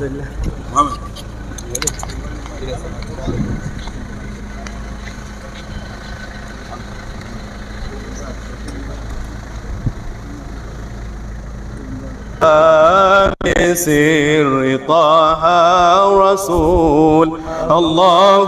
Alhamdulillah. سر طه رسول الله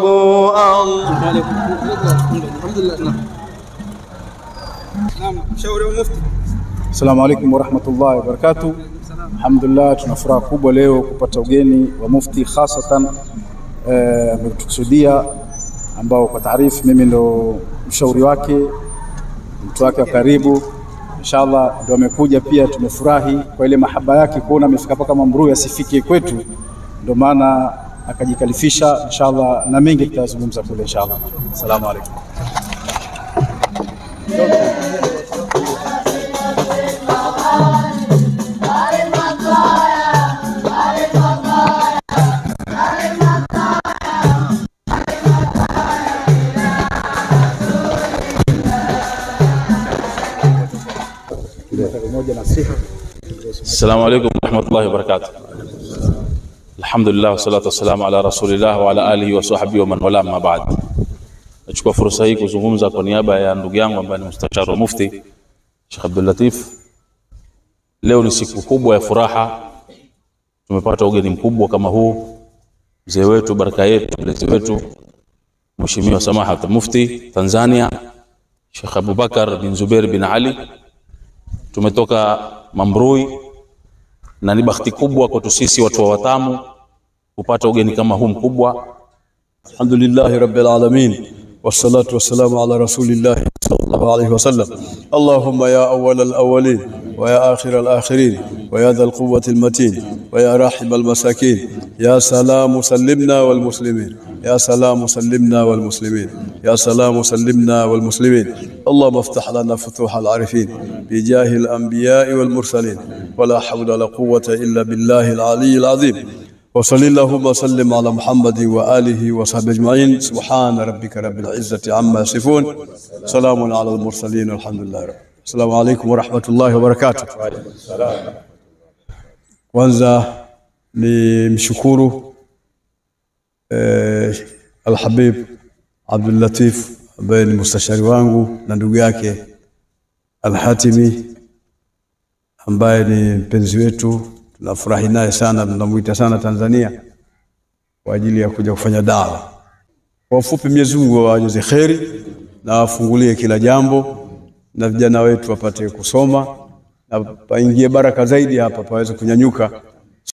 Assalamu alaikum warahmatullahi wabarakatuh. Alhamdulillah, tuna furaha kubwa leo kupata ugeni wa mufti hasatan ametukusudia, ambao kwa taarifu mimi ndo mshauri wake, mtu wake wa karibu. Inshallah ndio amekuja pia, tumefurahi kwa ile mahaba yake kuona amefika hapa kama Mambrui asifike kwetu, ndio maana akajikalifisha. Inshallah na mengi tutazungumza kule inshallah. Asalamu alaykum. السلام عليكم ورحمة الله وبركاته. الحمد لله والصلاة والسلام على رسول الله وعلى آله وصحبه ومن والاه ما بعد. Nachukua fursa hii kuzungumza kwa niaba ya ndugu yangu ambaye ni mustashar wa mufti Sheikh Abdul Latif. Leo ni siku kubwa ya furaha, tumepata ugeni mkubwa kama huu, mzee wetu, baraka yetu, mlezi wetu, Mheshimiwa Samahat Mufti Tanzania Sheikh Abubakar bin Zubair bin Ali. Tumetoka Mambrui na ni bahati kubwa kwetu sisi watu wa Watamu kupata ugeni kama huu mkubwa. Alhamdulillahi rabbil alamin wassalatu wassalamu ala rasulillah sallallahu alayhi wasallam. Allahumma ya awwal al-awwalin wa ya akhir al-akhirin wa ya dhal quwwati al-matin wa ya rahim al-masakin ya salamu sallimna wal muslimin يا سلام سلمنا والمسلمين يا سلام سلمنا والمسلمين. اللهم افتح لنا فتوح العارفين بجاه الأنبياء والمرسلين ولا حول ولا قوة إلا بالله العلي العظيم. وصلى اللهم وسلم على محمد وآله وصحبه أجمعين. سبحان ربك رب العزة عما يصفون، سلام على المرسلين والحمد لله رب. السلام عليكم ورحمة الله وبركاته. kwanza ni mshukuru Al-Habib Abdul Latif ambaye ni mustashari wangu na ndugu yake Al-Hatimi ambaye ni mpenzi wetu, tunafurahi naye sana, tunamuita sana Tanzania kwa ajili ya kuja kufanya dawa. Kwa ufupi, Mwenyezi Mungu awajaze kheri na afungulie kila jambo, na vijana wetu wapate kusoma na paingie baraka zaidi hapa, paweze kunyanyuka